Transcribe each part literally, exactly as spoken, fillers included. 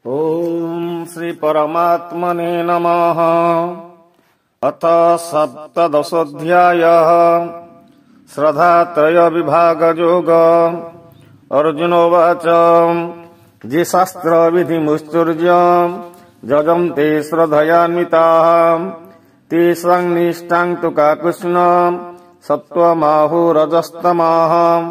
ओम श्री परमात्मने नमः। अथ सप्तदशोऽध्यायः श्रद्धात्रय विभाग योग। अर्जुनोवाच जे शास्त्र विधि मुश्चर्य जजन्ते श्रद्धयान्विताः तेषां निष्ठां तु का कृष्ण सत्त्वमाहो रजस्तमाः।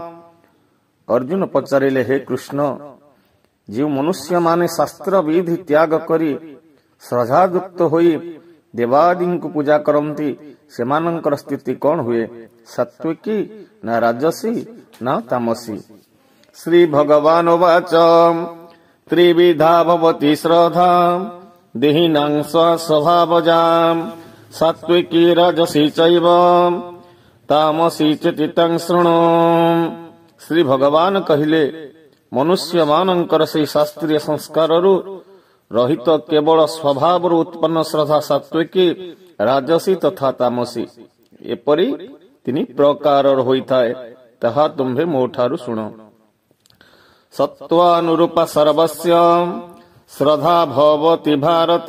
अर्जुन पचारिले, हे कृष्ण, जो मनुष्य माने शास्त्र विधि त्याग करी श्रद्धायुक्त होई देवादि को पूजा करती सेमानंकर स्थिति कौन हुए? सात्विकी न राजसी न तामसी। श्री भगवान वाच त्रिविधा भवति श्रद्धा देहिनां स्वभावजाम् सात्विकी राजसी चैव तामसी च तं शृणु। श्री भगवान कहिले, मनुष्य मानंकर से शास्त्रीय संस्कार रहित केवल स्वभाव उत्पन्न श्रद्धा सात्विकी राजसी तथा तामसी एपरी तीन प्रकार होइथाए, ताहा तुम्भे मोठारु सुण। सत्वानुरूप सर्वस्य श्रद्धा भवति भारत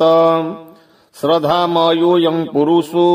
श्रद्धामयोऽयं पुरुषो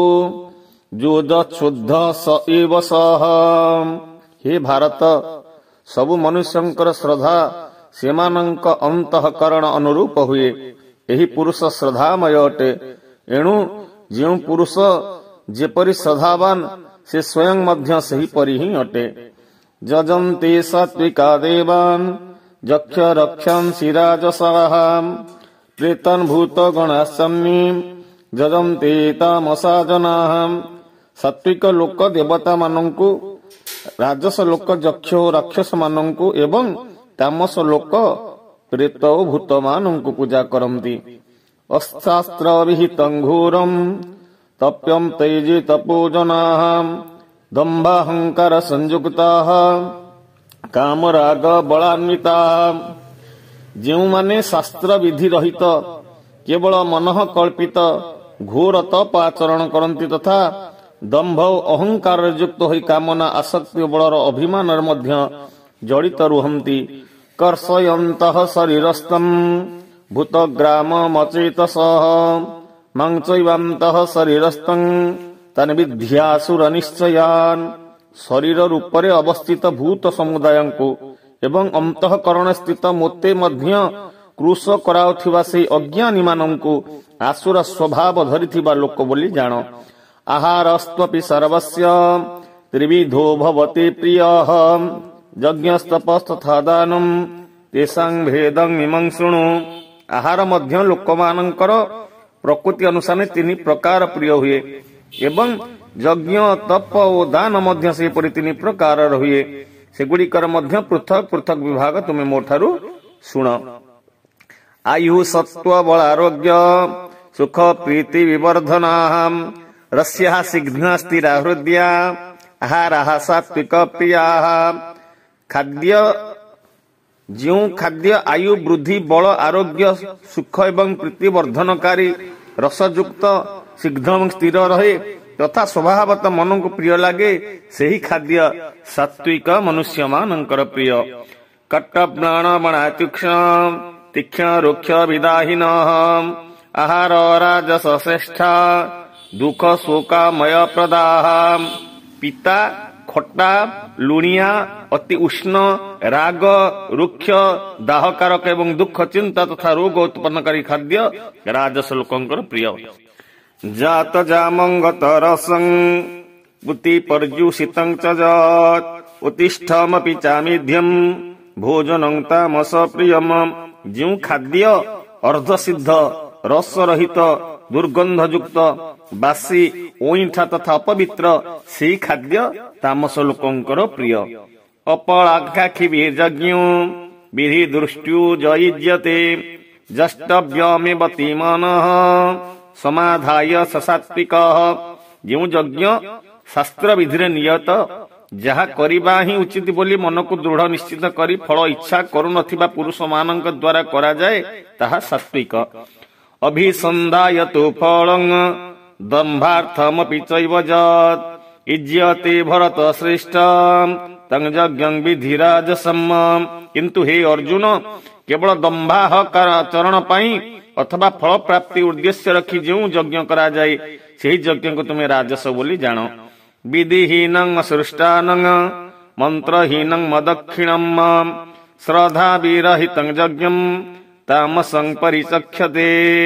योऽशुद्ध स एव सः। हे भारत, सबु मनुष्यंकर श्रद्धा सेमानंक अंतःकरण अनुरूप हुए। एही पुरुष श्रद्धामय अटे। एणु जो पुरुष जेपरि श्रद्धावान से स्वयं मध्य सही परि ही अटे। जजन्ते सात्विका देवान् यक्ष रक्षन्सि राजसाः प्रेतन् भूत गणास्सन्नि जजन्ते तामसा जनाः। सात्विक लोक देवता मानंकु, राजस लोक यक्ष राक्षस मानंकु एवं तामस लोक प्रेत भूत मानंकु पूजा करंती। अशास्त्र विहितं घोरं तप्यं तेजे तपोजनाः दम्भाहंकार संयुक्ताः कामराग बलान्विताः। जो माने शास्त्र विधि रहित केवल मनः कल्पित घोर तप आचरण करंती तथा दंभ अहंकार युक्त होई कामना आसक्ति बलर अभिमान मध्य जड़ित रुहंती। कर्षयन्तः शरीरस्थं भूतग्राम मचेतसः मांचैवान्तः शरीरस्थं तन्विद्यासुर निश्चयान्। शरीर रूपरे अवस्थित भूत समुदाय को एवं अंतःकरण स्थित मोते मध्य क्रूश कराउथिबा से अज्ञानी मानंकु आसुर स्वभाव धरिथिबा लोक बोली जानो। आहारस्त्वपि सर्वस्य त्रिविधो भवति प्रियः यज्ञस्तपस्तथा दानं तेषां भेदं इमं शृणु। आहार मध्य लोकमानंकर प्रकृति अनुसार तीन प्रकार प्रिय हुए एवं यज्ञ तप और दान मध्य से परि तीन प्रकार हुए। सेगुड़िकर मध्य पृथक पृथक विभाग तुम्हें मोठारु शुण। आयु सत्व बल आरोग्य सुख प्रीति विवर्धना रस्या सिघ्न स्थिरा हृदया आहारा सात्विक प्रिया। खाद्य जो खाद्य आयु वृद्धि बल आरोग्य सुख एवं प्रीति वर्धनकारी रसयुक्त शीघ्र स्थिर रहे तथा स्वभावत मन को प्रिय लगे, सही खाद्य सात्विक मनुष्य मानंकर प्रिय। कट्टप्राण बणा तीक्ष्ण तीक्ष्ण रुक्ष विदाहीन आहार राजस श्रेष्ठा दुख शोकामय प्रदाह। पिता खट्टा लुणिया अति उष्ण राग रुक्ष दाहकारक एवं दुख चिंता तथा रोग उत्पन्नकारी खाद्य राजस लोकंकर प्रिय। जात जामंगत रसं बुति पर्युषितं च जत् उत्तिष्ठमपि चामेध्यं भोजनं तामस प्रियम। जो खाद्य अर्धसिद्ध रस रहित दुर्गंध युक्त बासी ओइठा तथा अपवित्र से खाद्य तामस लोकंकर प्रिय। अपलाक्षी यज्ञ विधि दृष्टि जयुज्यते जष्टव्यमेव तीमानः समाधाय सात्विक। जो यज्ञ शास्त्र विधि नियत जहा करिबा ही उचित बोली मन को दृढ़ निश्चित करी फल इच्छा करू नथिबा पुरुष मानक द्वारा करा जाए ताहा सात्विक। अभिसंधाय तो फलं दंभार्थमपि चैव जत् इज्यते भरत श्रेष्ठ तं यज्ञं विधिराजसम्। किंतु हे अर्जुन, केवल दंभाचरण अथवा फल प्राप्ति उद्देश्य रखी जो यज्ञ करा जाए से यज्ञ को तुम्हें राजस बोली जान। विधिहीन सृष्टान मंत्रहीन मदक्षिणम श्रद्धा विरहित यज्ञ तामसं परिचक्षते।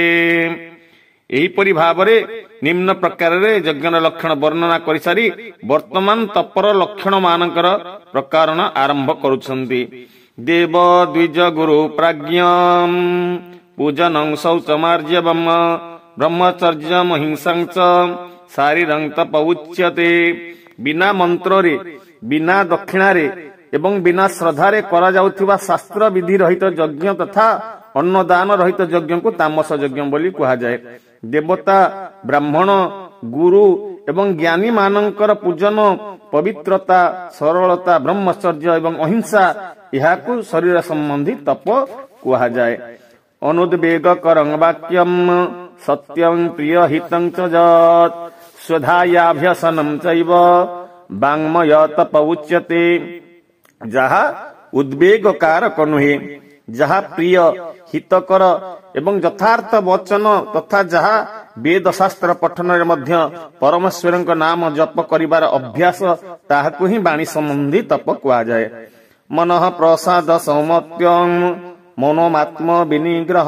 एहिपरि भावरे निम्न प्रकार यज्ञर लक्षण वर्णना कर सारी वर्तमान तपर लक्षण मानकर प्रकारण आरंभ करुछन्ति। देव द्विज गुरु प्राज्ञम पूजनं शौचमार्जवम ब्रह्मचर्यम हिंसां च शारीरं तप उच्यते। बिना मंत्र रे बिना दक्षिणा रे एवं बिना श्रद्धा रे करा जाउथिबा शास्त्र विधि रहित यज्ञ तथा अन्नदान रहित यज्ञ को तामस यज्ञ बोली कहा जाए। देवता ब्राह्मण गुरु एवं ज्ञानी मानकर पूजन पवित्रता सरलता ब्रह्मचर्य एवं अहिंसा यहाकु शरीर संबंधी तप कहा जाए। अनुद्वेग करं वाक्यम सत्यं प्रिय हितं च जत् स्वधायाभ्यसनं चैव वाङ्मय तप उच्यते। जहा उद्वेग कारक नुहे, जहा प्रिय हितकर एवं यथार्थ वचन तथा जहा वेद शास्त्र पठन मध्य परमेश्वर नाम जप करिबार अभ्यास ताहाकु ही वाणी संबंधी तप कहा जाए। मनः प्रसाद सौमत्यं मनोमात्म विनिग्रह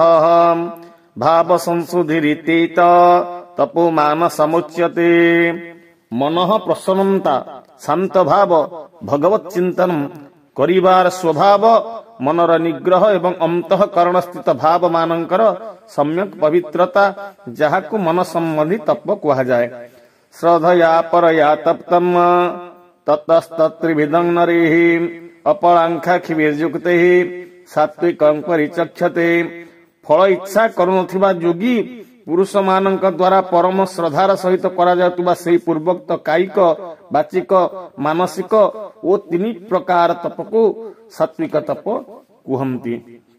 भाव संशुद्धिरितेत तपो मान समुच्यते। मनः प्रसन्नता शांत भाव भगवत चिंतन करिबार स्वभाव मनर निग्रह एवं अंतःकरण स्थित भाव मानकर सम्यक पवित्रता जहाकु मन संबंधी तप कहा जाए। श्रद्धया परया तप्तम ततस्तत्रिविधं नरेः अपलांखाखिभिर्युक्तैः सात्विकं परिचक्षते। फल इच्छा करुनथिबा योगी पुरुष मानक द्वारा परम श्रद्धार सहित करा जाउतबा सेही पूर्वोक्त कायिक वाचिक मानसिक ओ तीन प्रकार तप को सात्विक तप कुहन्ति।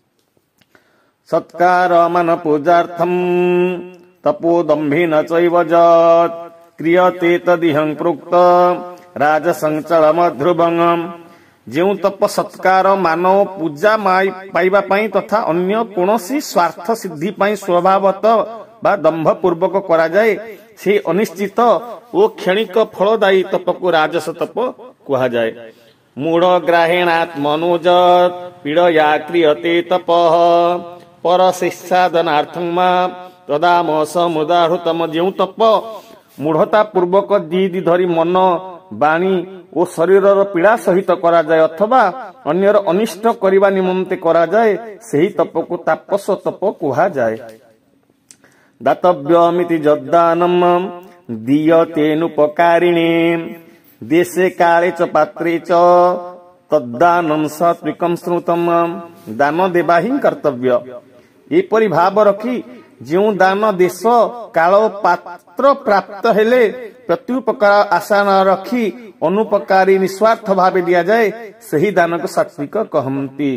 सत्कार मन पूजार्थम तपोदम्भेन चैव जत् क्रियते तदिहं प्रोक्त राजसंचलम ध्रुवं। जो तप सत्कार मानव पूजा पाइबा पाई तथा अन्य कोनोसी स्वार्थ सिद्धि पाई स्वभावत बा दंभ पूर्वक करा जाए से अनिश्चित ओ क्षणिक फलदायी तप को राजस तप कहा जाए। मूढ़ ग्राहेणात्मनोजत् पीड़या क्रियते तपः पर शिक्षादनार्थं तदामस मुदाहृतम। जो तप मूढ़ता पूर्वक दी दी धरी मन वाणी ओ शरीर पीड़ा सहित करा जाए अथवा अन्यर अनिष्ट करने निमंते करा जाए सही तप को तापस तप कहा जाए। दातव्यमिति जद्दानम दीयतेनुपकारिणे देशे काले च पात्रे च तद्दानं सात्विकं श्रुतम। दान देवा ही कर्तव्य। एपरि भाव रखी जो दान देश काल पात्र प्राप्त हेले प्रत्युपकार आशा न रखी अनुपकारी निस्वार्थ भावे दिया जाए सही दान को सात्विक कहन्ति।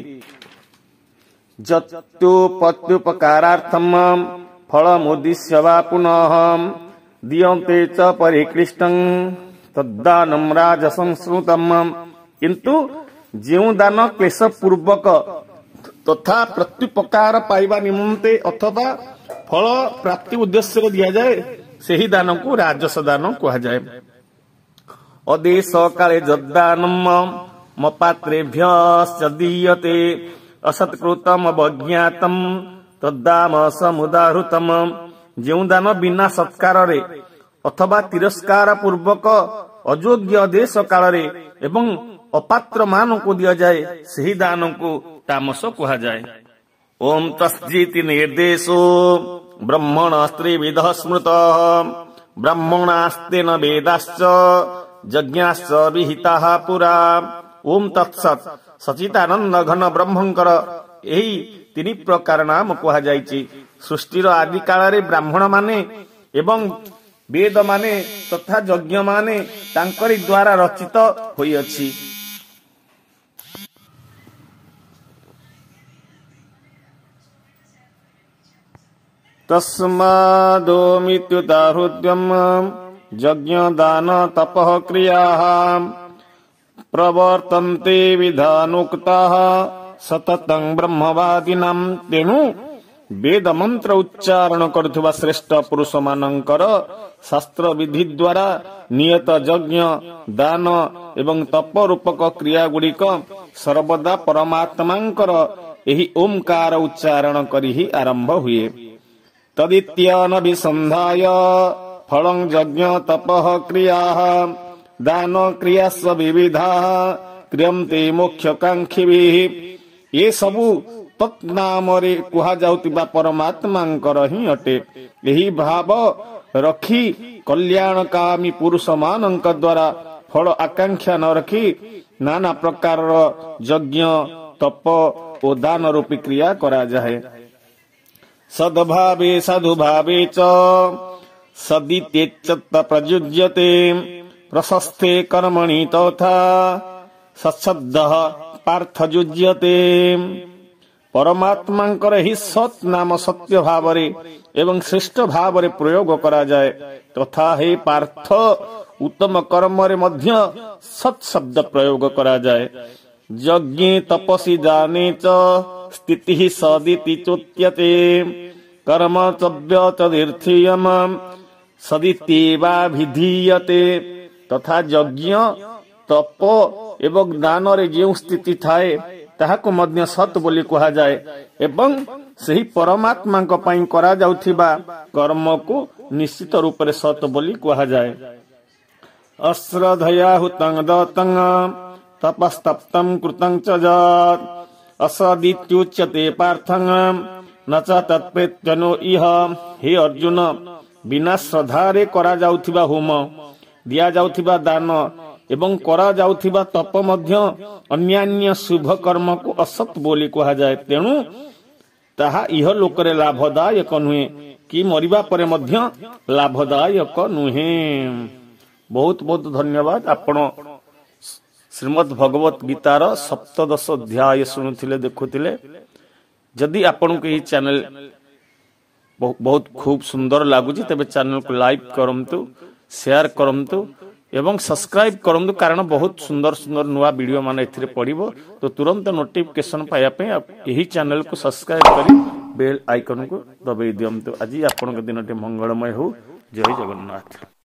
जत्युपत्युपकारार्थम फलमुद्दिश्य वा पुनः दीयन्ते च परिक्लिष्टं तद्दानं राजसंस्कृतम। किंतु जो दान क्लेश पूर्वक तथा प्रत्युपकार पाइबा निमंते अथवा फल प्राप्ति उद्देश्य दिया जाए सही दान को राजस दान कहा जाए। अदेश काले जद्दानम मपात्रेभ्यश्च दीयते असत्कृतम अवज्ञातम तद्दामस मुदाहृतम। जो दान बिना सत्कार रे अथवा तिरस्कार पूर्वक अयोग्य देश काल रे एवं अपात्र मान को दिया जाए सही दान को तामस कहा जाए। ओम तस्जीति निर्देशो ब्रह्मण स्त्रीविध स्मृत ब्रह्मणास्तेन वेदाश्च यज्ञाश्च विहिताः पुरा। ओम तत्सत सचितानंद घन ब्रह्मंकर यही तीन प्रकार नाम कहा जायछि। सृष्टिर आदि काल रे ब्राह्मण माने एवं वेद माने तथा यज्ञ माने तांकरी द्वारा रचित होई अछि। तस्मादोमित्युदाहृत्यं यज्ञ दान तपः क्रियाः प्रवर्तन्ते विधानोक्ताः सततं ब्रह्मवादिनां तेणु वेद मंत्र उच्चारण करुवा श्रेष्ठ पुरुष मानकर शास्त्र विधि द्वारा नियत यज्ञ दान एवं तप रूपक क्रिया गुड़िक सर्वदा परमात्मांकर एही ओंकार उच्चारण करी ही आरंभ हुए। तदित्यनभिसंधाय फलं यज्ञ तपः क्रियाः दान क्रियास्व विविधाः क्रियन्ते मोक्षकांक्षिभिः। ये सबु तत्नामरे कुहा जाउतिबा परमात्मांकर ही अटे। यही भाव रखी कल्याणकामी पुरुष मानक द्वारा फल आकांक्षा न रखी नाना प्रकार यज्ञ तप और दान रूपी क्रिया करा जाए। सद्भावे साधुभावे च सदित्येच्च प्रयुज्यते प्रशस्ते कर्मणि तथा सत्शब्दः पार्थ युज्यते। परमात्मांकर ही सत नाम सत्य भावरे एवं श्रेष्ठ भावरे प्रयोग करा जाए तथा हे पार्थ उत्तम कर्म रे मध्य सत शब्द प्रयोग करा जाए। यज्ञे तपसि दाने च स्थिति सदिति चोच्यते कर्म चव्यतदीर्थीयम सदित्येवाभिधीयते। तथा यज्ञ तप एवं दान रे जो स्थिति थाए ताहाको मध्य सत बोली कहा जाए एवं सही परमात्मा को पाई करा जाउथिबा कर्म को निश्चित रूप रे सत बोली कहा जाए। अश्रद्धया हुतं दतं तपस्तप्तं कृतं च यत् असदित्युच्यते पार्थं न च तत्प्रेत्यनो इह। हे अर्जुन बिना श्रद्धा रे करा जाउथिबा होम दिया जाउथिबा दान एवं करा जाउथिबा तप मध्य अन्यान्य शुभ कर्म को असत बोली कहा जाए। तेणु ताहा इह लोकरे लाभदायक नुहे कि मरिबा परे मध्य लाभदायक नुहे। बहुत बहुत धन्यवाद। आपण श्रीमद् भगवत गीतार सप्तदश अध्याय शुणुथिले देखुथिले। जदि आपण को यह चैनल बहुत खूब सुंदर लगुच तेबे चैनल को लाइक करंतु शेयर करंतु एवं सब्सक्राइब करंतु कारण बहुत सुंदर सुंदर नुआ वीडियो मान एथिरे पड़िबो। तो तुरंत नोटिफिकेशन पाया पे यही चैनल को सब्सक्राइब करी बेल आइकन को दबाई दियंतु। आज आपण के दिनटे मंगलमय हो। जय जगन्नाथ।